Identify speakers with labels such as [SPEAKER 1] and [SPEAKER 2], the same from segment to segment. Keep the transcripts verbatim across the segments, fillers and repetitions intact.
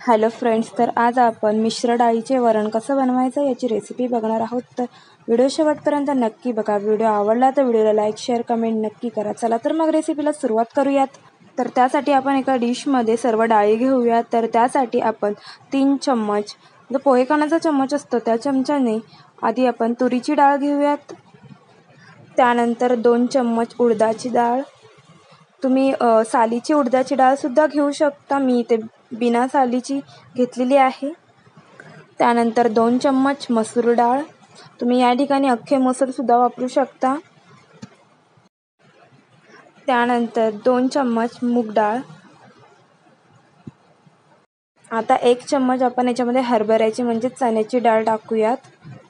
[SPEAKER 1] Hello friends, तर आज आपण मिश्र डाळीचे वरण कसं बनवायचं याची रेसिपी बघणार आहोत। तर व्हिडिओ शेवटपर्यंत नक्की बघा। व्हिडिओ आवडला तर व्हिडिओला लाईक शेअर कमेंट नक्की करा। चला तर मग रेसिपीला सुरुवात करूयात। तर त्यासाठी आपण एका डिशमध्ये सर्व डाळी घेऊयात। तर त्यासाठी आपण तीन चम्मच जो पोहे खाण्याचा चम्मच असतो त्या चमच्याने आधी आपण तुरीची डाळ घेऊयात। त्यानंतर दोन चम्मच उडदाची डाळ, तुम्ही सालीची उडदाची डाळ सुद्धा घेऊ शकता, मी इथे बिना सालीची घेतलेली आहे। त्यानंतर दोन चम्मच मसूर डाळ, तुम्ही या ठिकाणी अख्खे मसूर सुद्धा वापरू शकता। त्यानंतर दोन चम्मच मूग डाळ। आता एक चम्मच आपण याच्यामध्ये हरभऱ्याची म्हणजे चण्याची डाळ टाकूयात।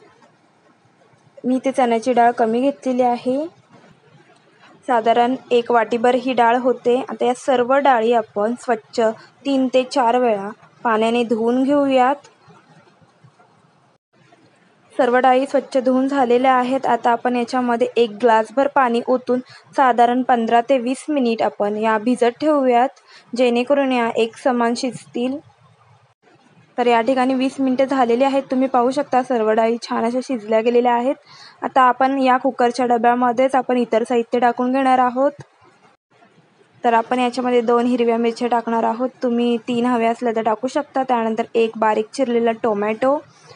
[SPEAKER 1] मी ते चण्याची डाळ कमी घेतलेली आहे, साधारण एक वाटीभर ही डाळ होते। आता या सर्व डाळी आपण स्वच्छ तीन ते चार वेळा पाण्याने धुवून घेऊयात। सर्व डाळी स्वच्छ धुवून झालेल्या आहेत। आता आपण याच्यामध्ये एक ग्लासभर पाणी ओतून साधारण पंधरा ते वीस मिनिट आपण या भिजत ठेवूयात, जेणेकरून या एक समान शिजतील। तर या ठिकाणी वीस मिनिटे झालेली आहेत, तुम्ही पाहू शकता सर्व डाळी छान अशा शिजल्या गेलेल्या आहेत। आता आपण या कुकरच्या डब्यामध्येच आपण इतर साहित्य टाकून घेणार आहोत। तर आपण याच्यामध्ये दोन हिरव्या मिरच्या टाकणार आहोत, तुम्ही तीन हव्या असल्या तर टाकू शकता। त्यानंतर एक बारीक चिरलेला टोमॅटो,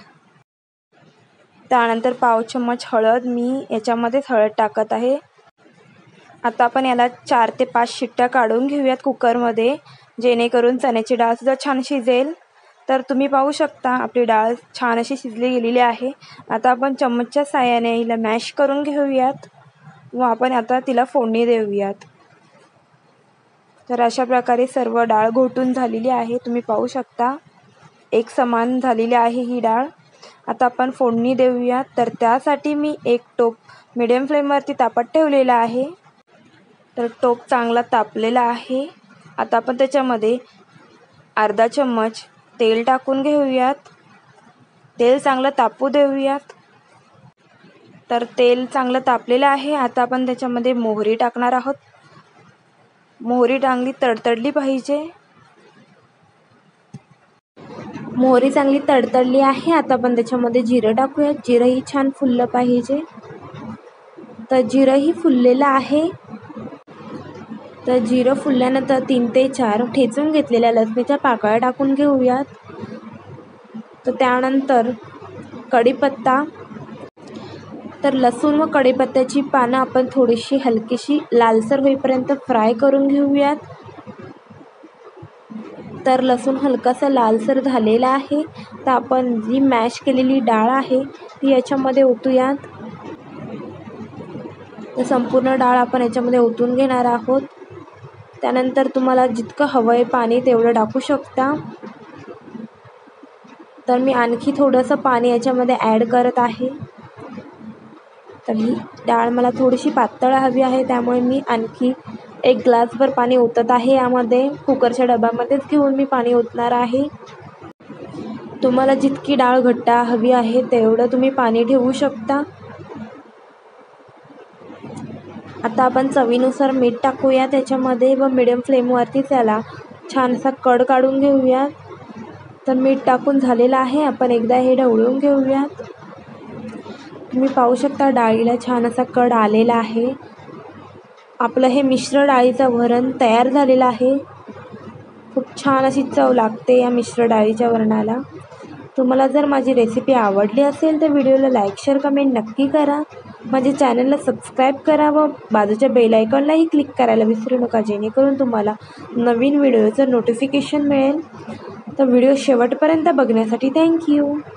[SPEAKER 1] त्यानंतर पाव चम्मच हळद, मी याच्यामध्येच हळद टाकत आहे। आता आपण याला चार ते पाच शिट्ट्या काढून घेऊयात कुकरमध्ये, जेणेकरून चण्याची डाळ सुद्धा छान शिजेल। तर तुम्ही पाहू शकता आपली डाळ छान अशी शिजली गेलेली आहे। आता आपण चम्मचच्या साहाय्याने हिला मॅश करून घेऊयात व आपण आता तिला फोडणी देऊयात। तर अशा प्रकारे सर्व डाळ घोटून झालेली आहे, तुम्ही पाहू शकता एक समान झालेली आहे ही डाळ। आता आपण फोडणी देऊयात। तर त्यासाठी मी एक टोप मीडियम फ्लेमवरती तापत ठेवलेला आहे। तर टोप चांगला तापलेला आहे। आता आपण त्याच्यामध्ये अर्धा चम्मच तेल टाकून घेऊयात, तेल चांगलं तापू देऊयात। तर तेल चांगलं तापलेलं आहे। आता आपण त्याच्यामध्ये मोहरी टाकणार आहोत, मोहरी चांगली तडतडली पाहिजे। मोहरी चांगली तडतडली आहे। आता आपण त्याच्यामध्ये जिरं टाकूयात, जिरंही छान फुललं पाहिजे। तर जिरंही फुललेलं आहे। तर जिरं फुलल्यानंतर तीन ते चार ठेचून घेतलेल्या लसणीच्या पाकळ्या टाकून घेऊयात। तर त्यानंतर कढीपत्ता, तर लसूण व कढीपत्त्याची पानं आपण थोडीशी हलकीशी लालसर होईपर्यंत फ्राय करून घेऊयात। तर लसूण हलकासा लालसर झालेला आहे। तर आपण जी मॅश केलेली डाळ आहे ती याच्यामध्ये ओतूयात। तर संपूर्ण डाळ आपण याच्यामध्ये ओतून घेणार आहोत। त्यानंतर तुम्हाला जितकं हवं आहे पाणी तेवढं टाकू शकता। तर मी आणखी थोडंसं पाणी याच्यामध्ये ॲड करत आहे। तर ही डाळ मला थोडीशी पातळ हवी आहे, त्यामुळे मी आणखी एक ग्लासभर पाणी ओतत आहे। यामध्ये कुकरच्या डब्यामध्येच घेऊन मी पाणी ओतणार आहे। तुम्हाला जितकी डाळ घट्ट हवी आहे तेवढं तुम्ही पाणी ठेवू शकता। आता आपण चवीनुसार मीठ टाकूया त्याच्यामध्ये व मिडियम फ्लेमवरती त्याला छान असा कड काढून घेऊयात। तर मीठ टाकून झालेलं आहे, आपण एकदा हे ढवळून घेऊयात। तुम्ही पाहू शकता डाळीला छान असा कड आलेला आहे। आपलं हे मिश्र डाळीचं वरण तयार झालेलं आहे। खूप छान अशी चव लागते या मिश्र डाळीच्या वरणाला। तुम्हाला जर माझी रेसिपी आवडली असेल तर व्हिडिओला लाईक शेअर कमेंट नक्की करा, माझ्या चॅनलला सबस्क्राईब करा व बाजूच्या बेल आयकॉनलाही क्लिक करायला विसरू नका, जेणेकरून तुम्हाला नवीन व्हिडिओचं नोटिफिकेशन मिळेल। तर व्हिडिओ शेवटपर्यंत बघण्यासाठी थँक्यू।